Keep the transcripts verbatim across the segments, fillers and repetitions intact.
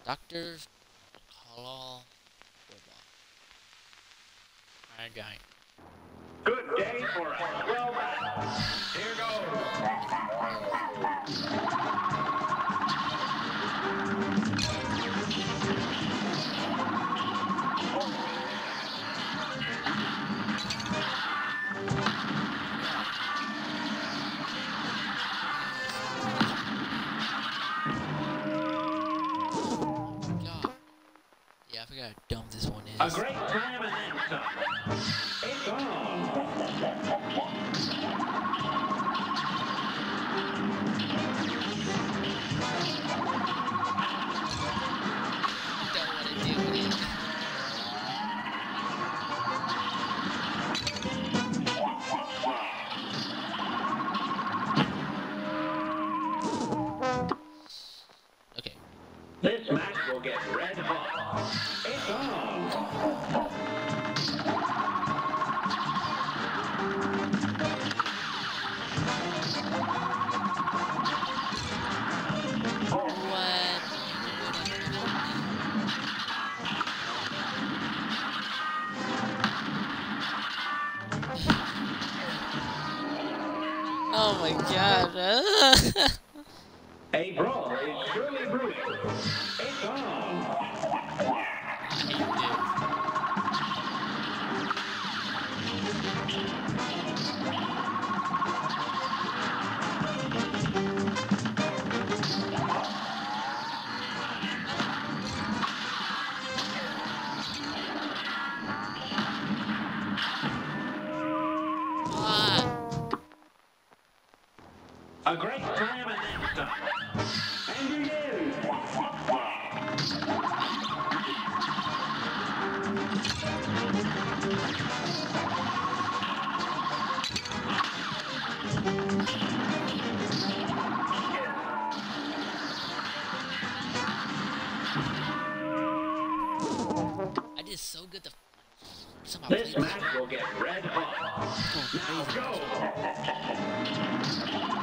Doctor Halal Robot. Alright, guy. Good day for us. Well done. Here God. Yeah, I forgot how dumb this one A is. great slam and then some. It's on. Don't want to deal with it. Okay. This match will get red hot. It's on. What? Oh my god. A brawl is surely brewing. It's on. I hate this. What? A great slam and then some. And it is. I did so good to somehow This play match will get red hot. Now go.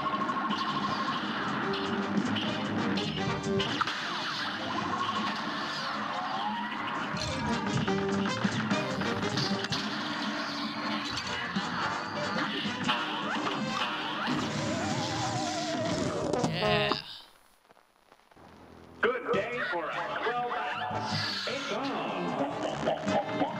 Yeah. Good day for us. Well done. It's on.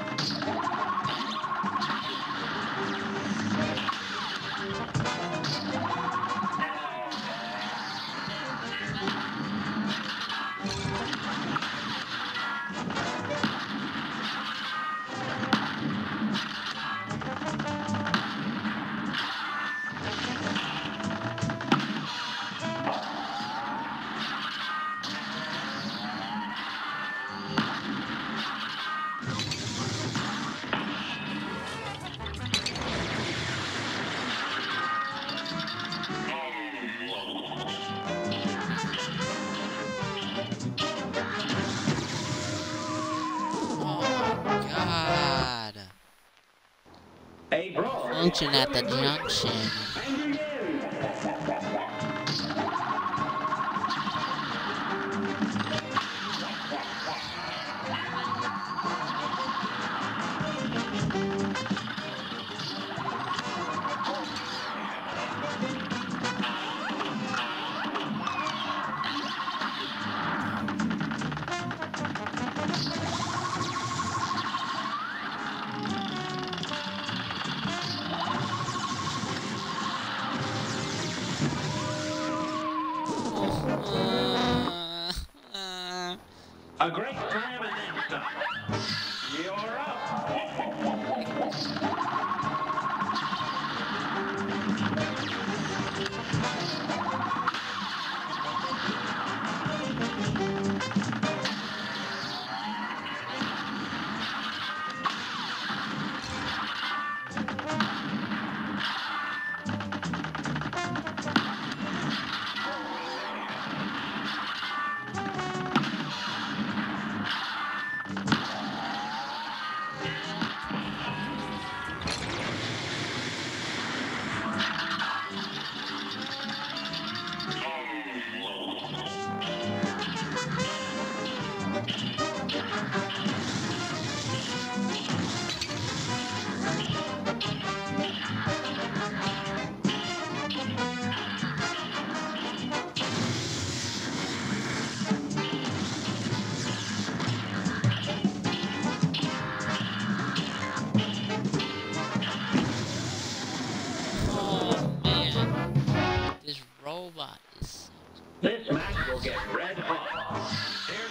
Oh my god. A brawl. Function at the junction. And begin. Uh, uh, A great slam and then some. You're up. robot is. This match will get red hot. Here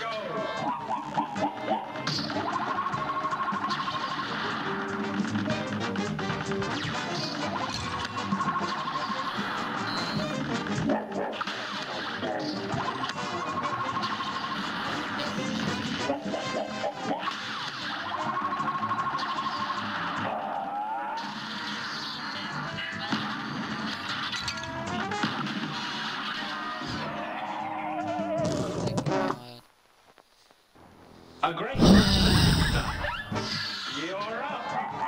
A great You're up.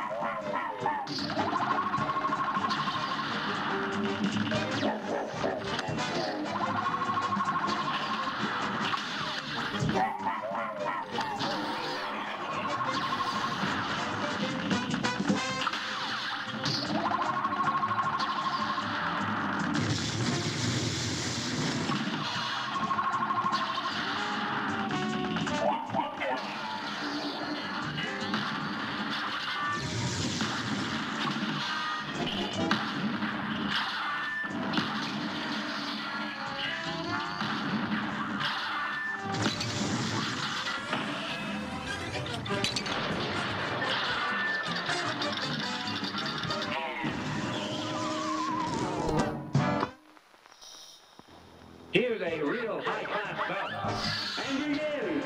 Here's a real high-class bout. And begin.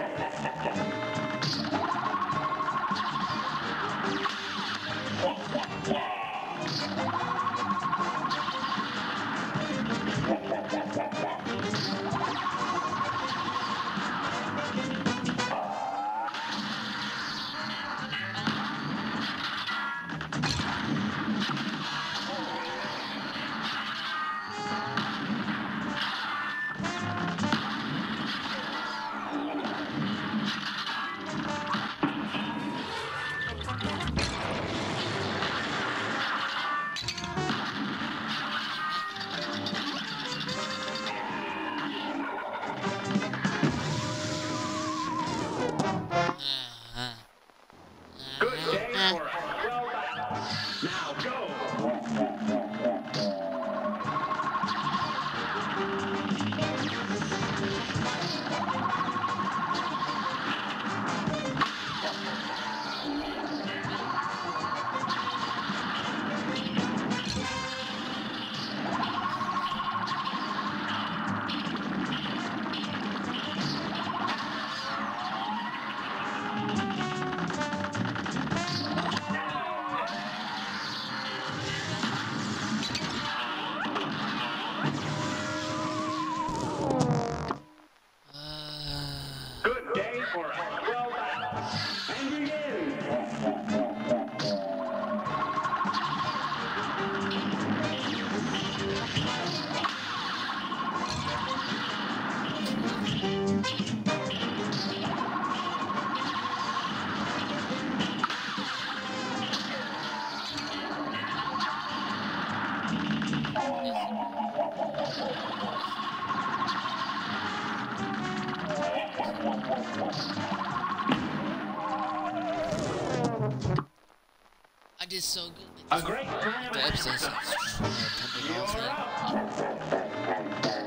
Good day for a swell battle. Now go. Good day for a swell battle. And begin. I did so good. A great slam The and episode's uh, pumping You're off. up.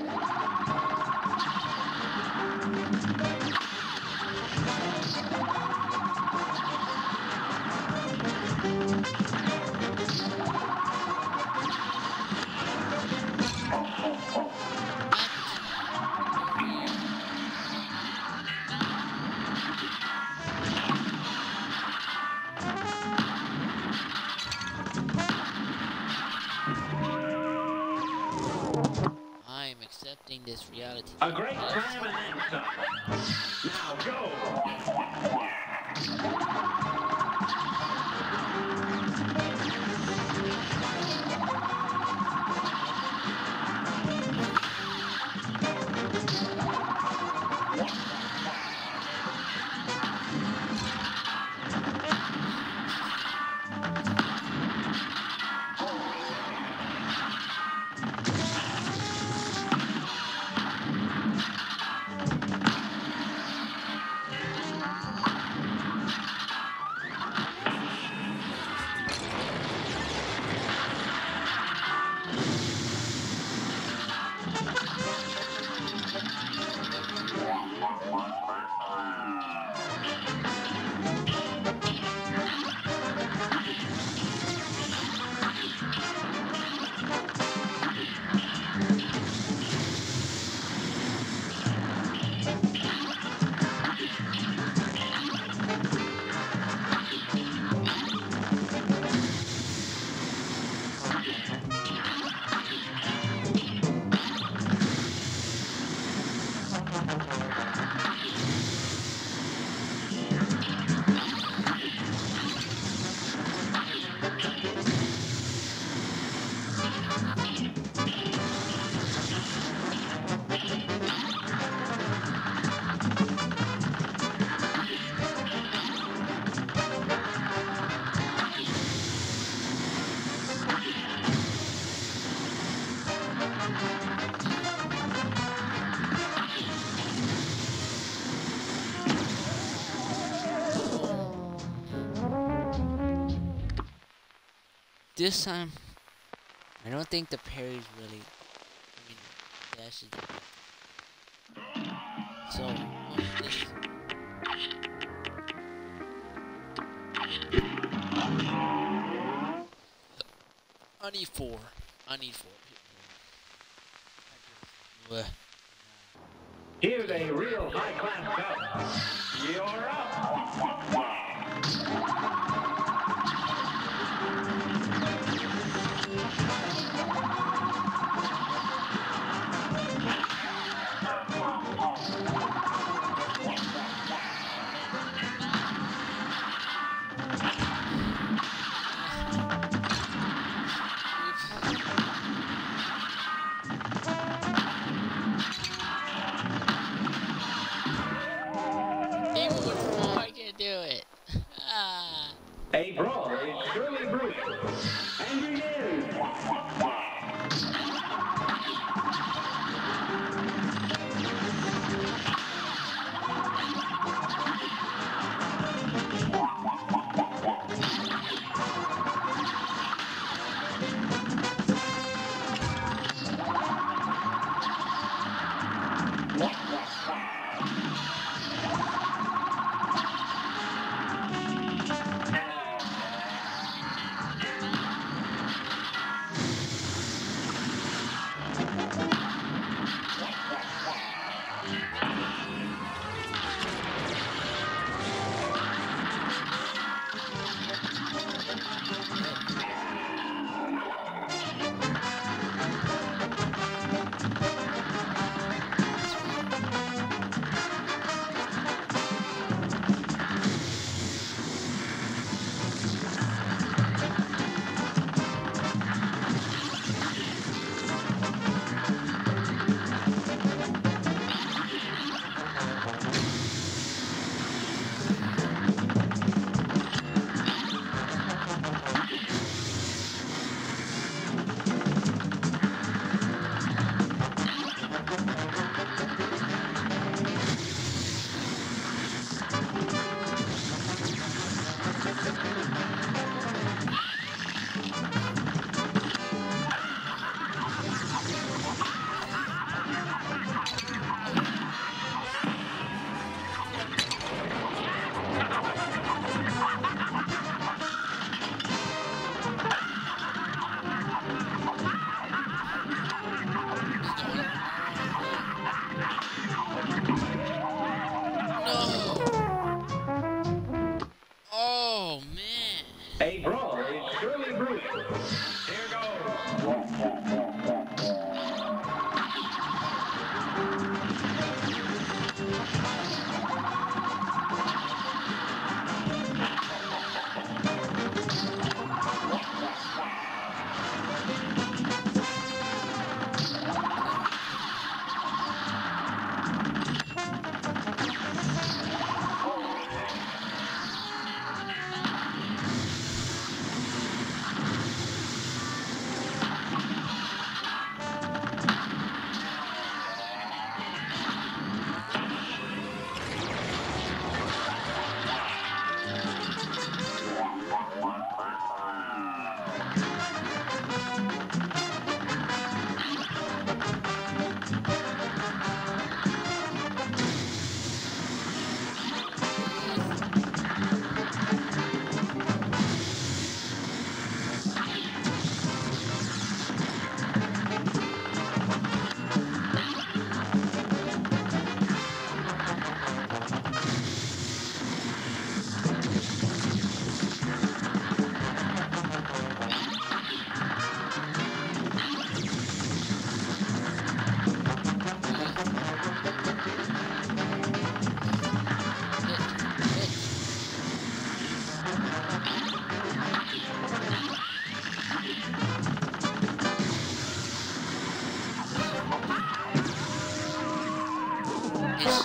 I'm accepting this reality. A great slam and then some. Now go. This time, I don't think the parry's really. I mean, dash is. So, what's this? I need four. I need four. Bleh. Here's a real high-class cup. You're up. Even with four, I can't do it. Ah. A brawl is surely brewing. And begins.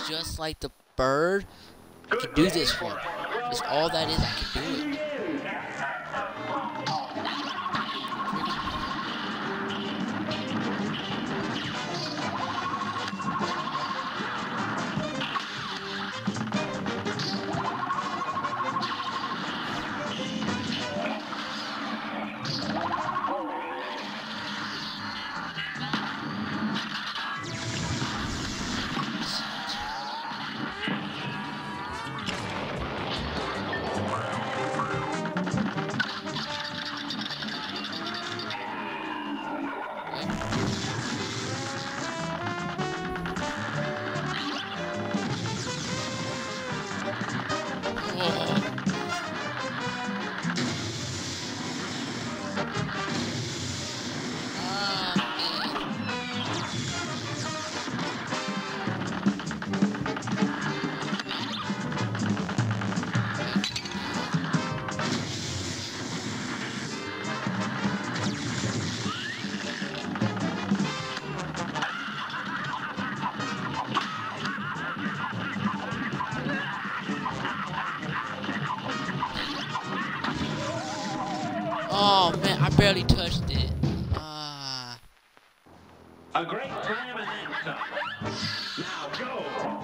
just like the bird, I can do this one. That's all that is. I can do it. Oh man, I barely touched it. Ah. A great slam and then some. Now go.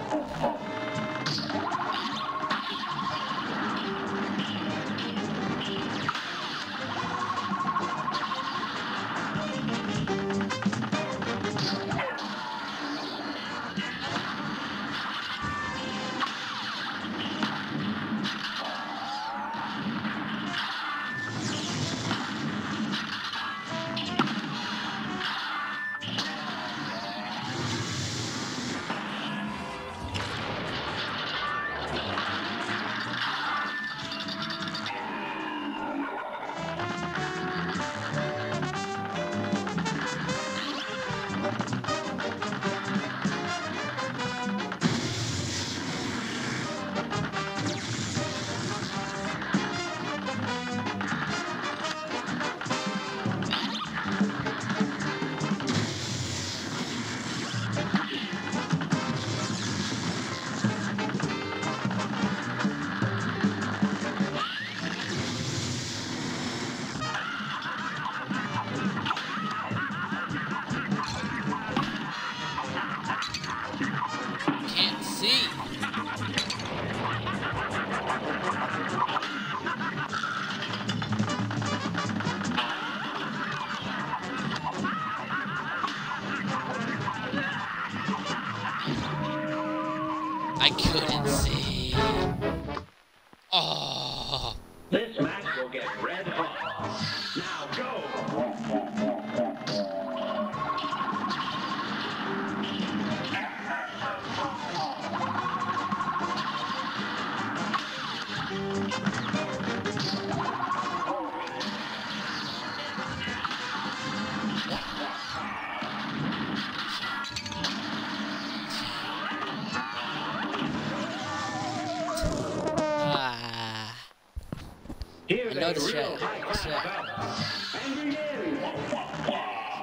Can't see. I couldn't see. Oh. This match will get red hot. Now go. Ah. Here's I know a the real strat. high The class strat. bout. And begin.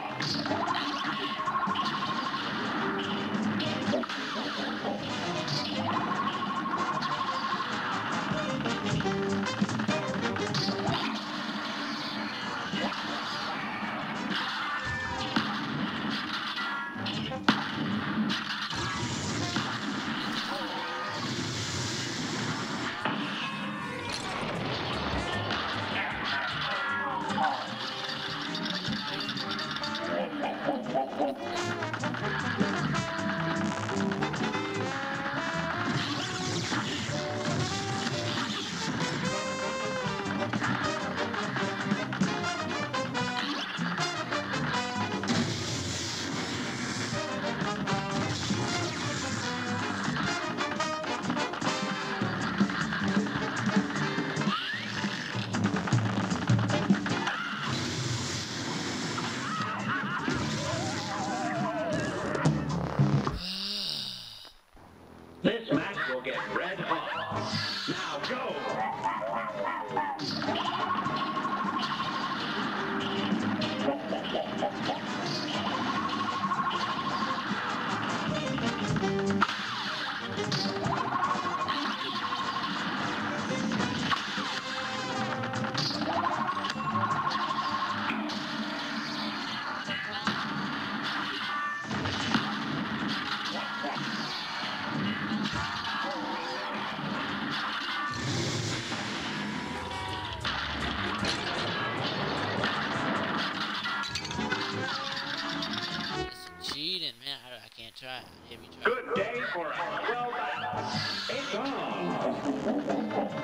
try. Let me try. Good day for a well battle. It's on.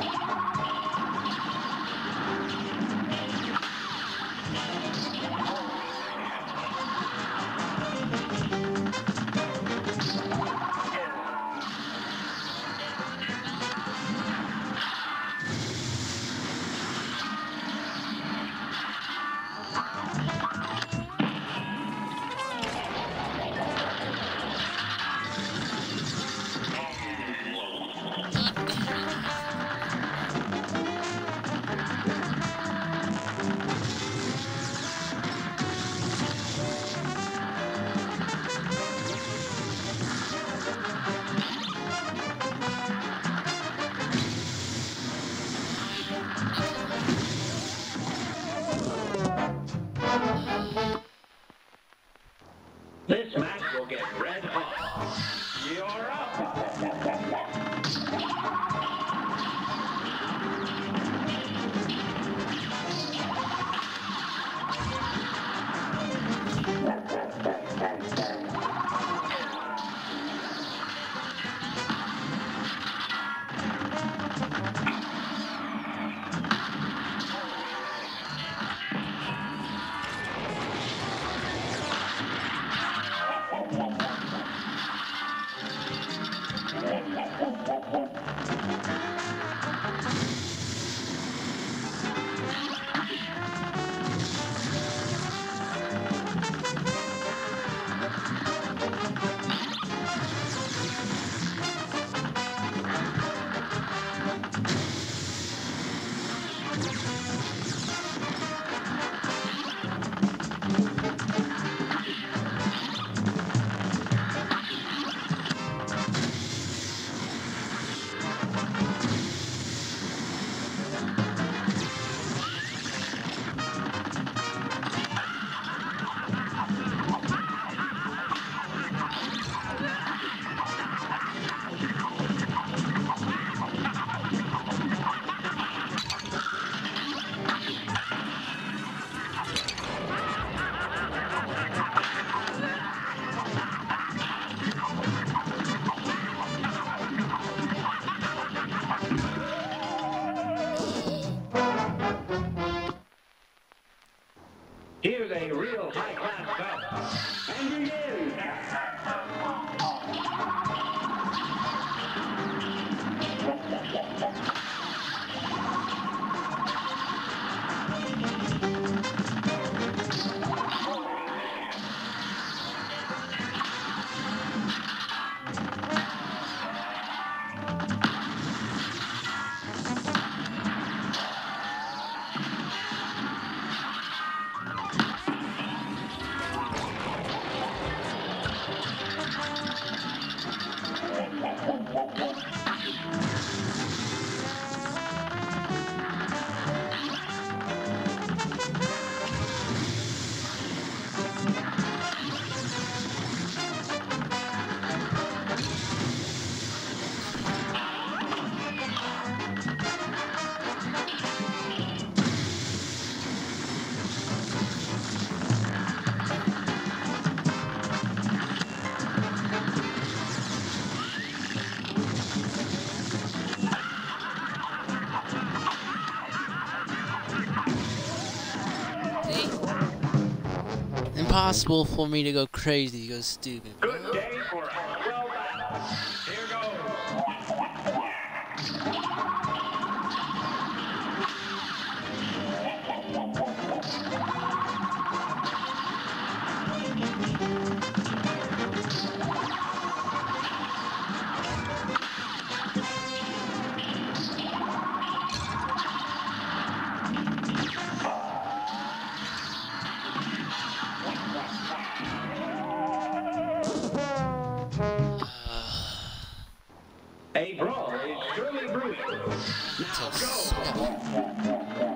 God damn it. This match will get red hot. You're up. Here's a real high-class bout. And begin. See? Impossible for me to go crazy, go stupid. Good day for a well battle. Here goes. A brawl is surely brewing. Now go.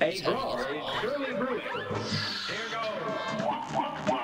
A brawl is surely brewing. Here goes.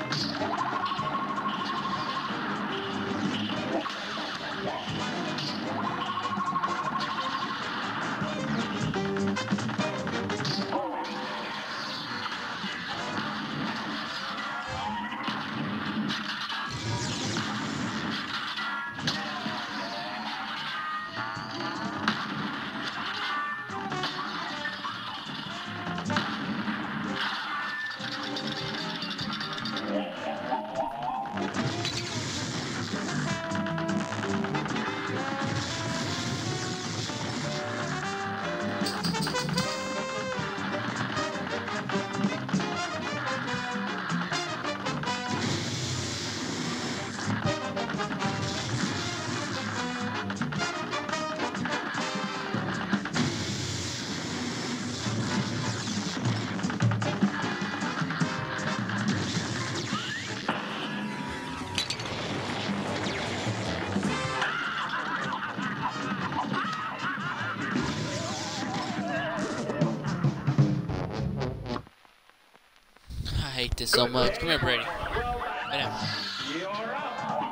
I hate this so much. Come here, Brady. Lay down. You're up.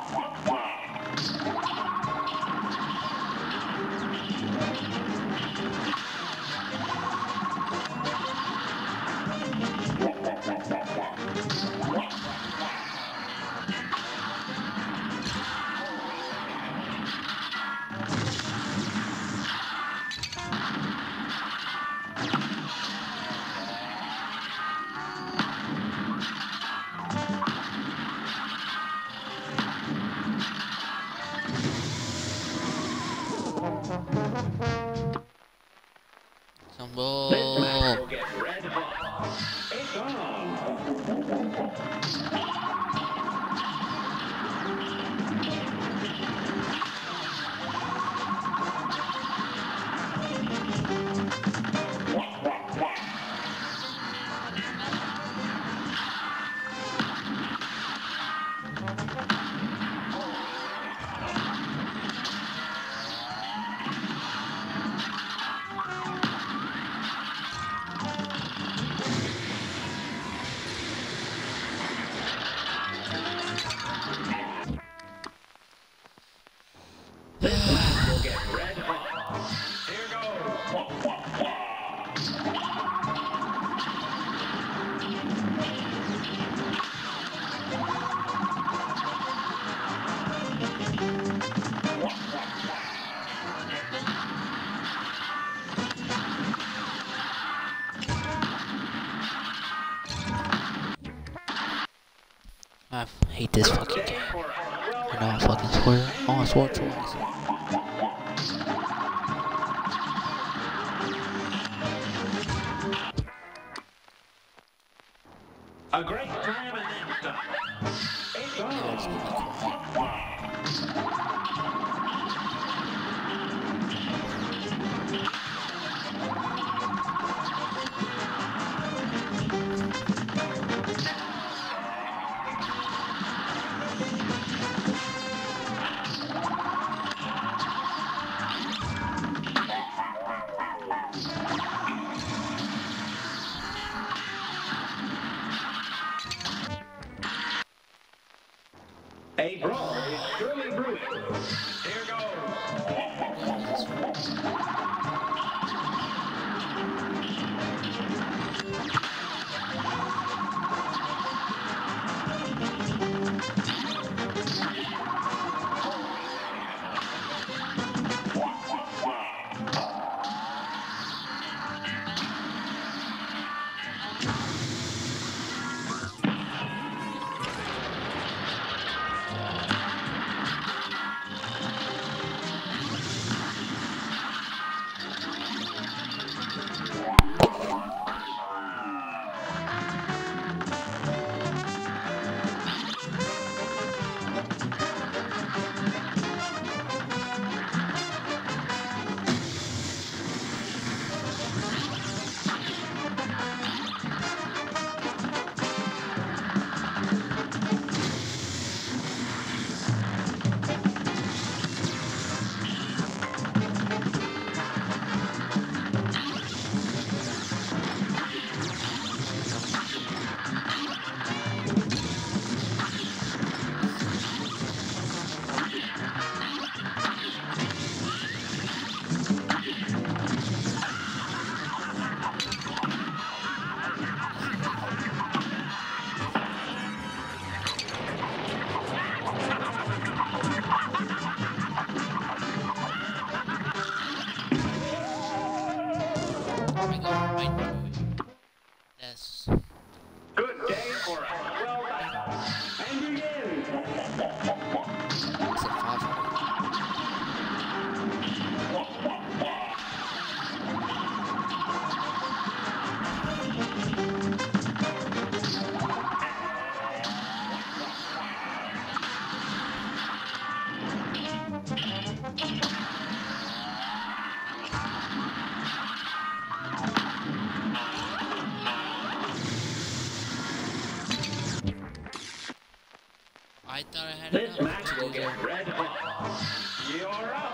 Some This bull. match will get red hot. It's on. This match will get red hot. Here I hate this fucking game. I know I fucking swear. Oh, I swore twice. A great time and then some. It's Yeah, I just need to be quiet. A brawl is surely brewing. Here goes. We go right through it. That's Good day for us. Well done. And begin. it's a five hundred. I thought I had This enough match to will do get that. red hot. You're up.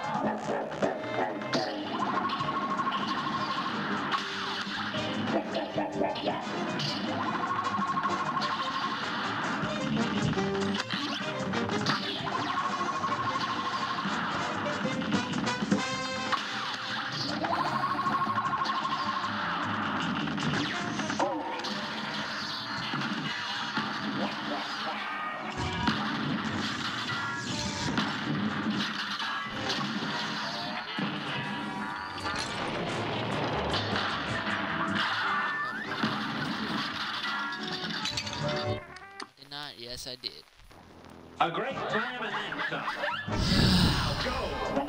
Did not? Yes, I did. A great slam and then some. Now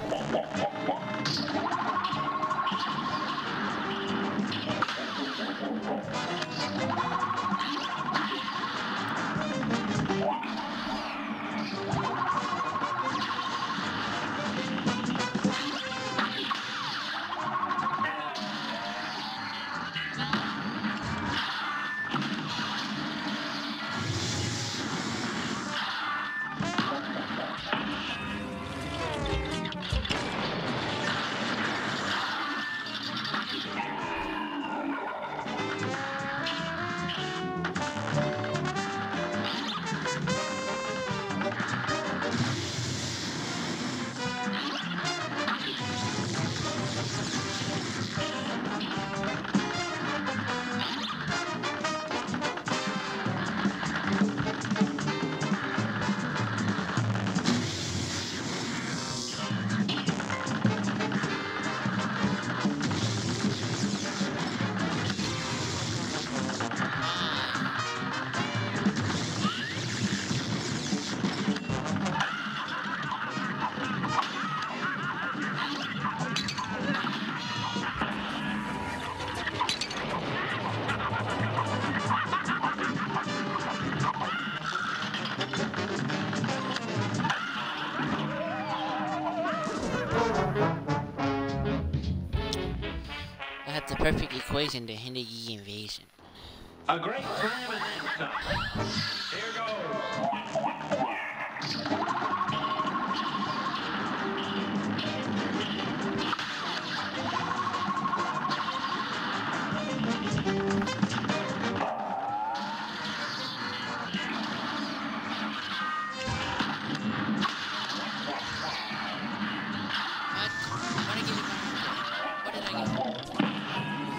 I had the perfect equation to hinder the invasion. a great slam and then some. Here What? What did I get in my hand? What did I get?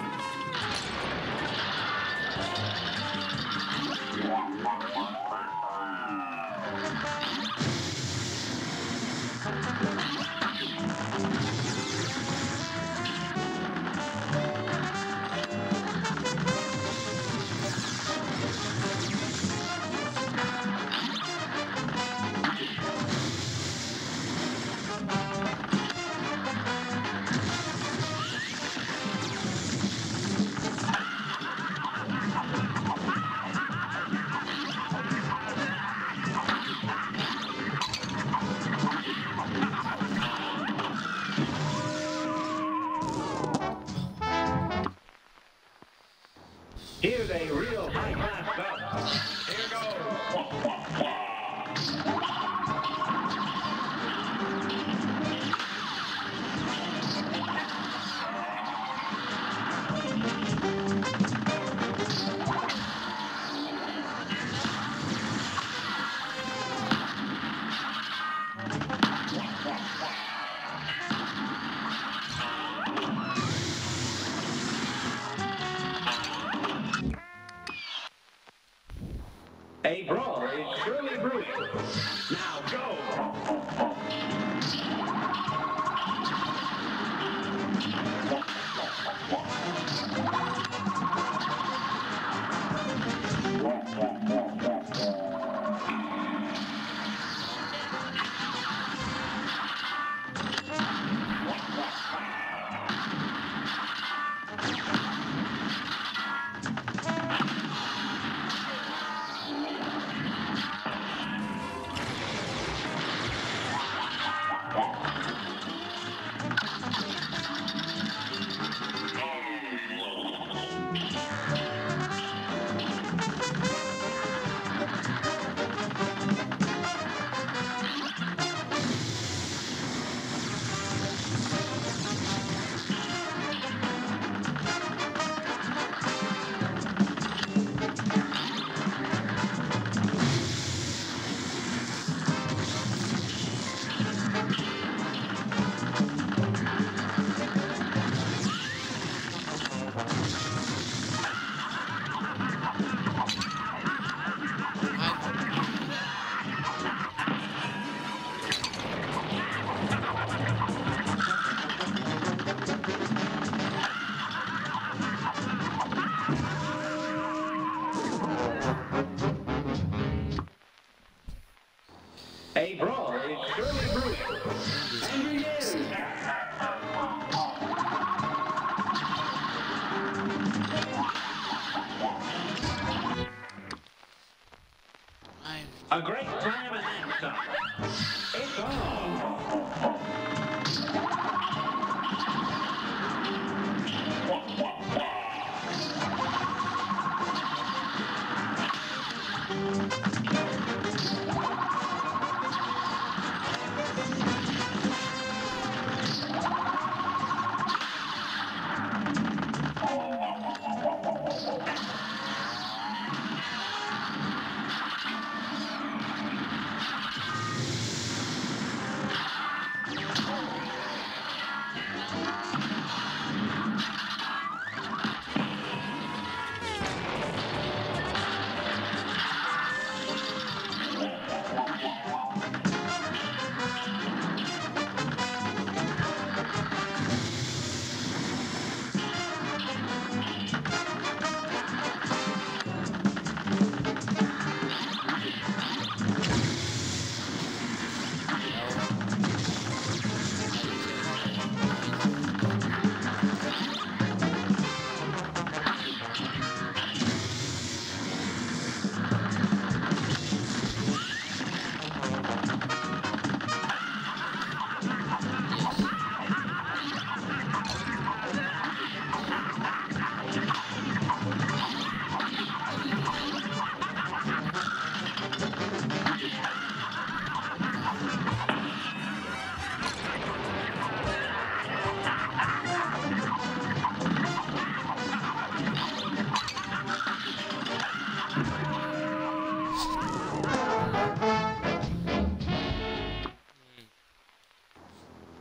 Here's a real high-class belt. Here goes. A brawl is surely brewing. Now go.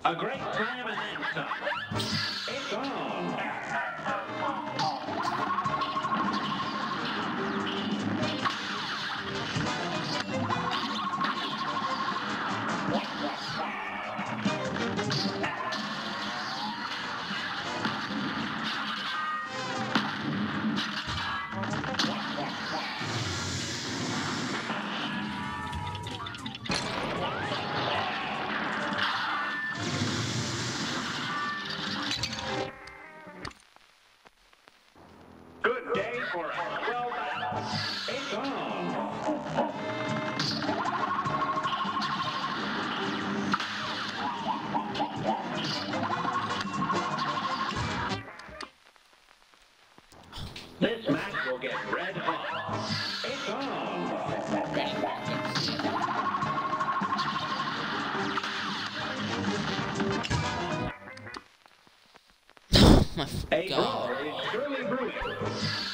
A great slam and then some. It's on. Good day for a swell battle. It's on. This match will get red hot. It's on. Ready? Can see it. My f- A brawl God. is surely brewing.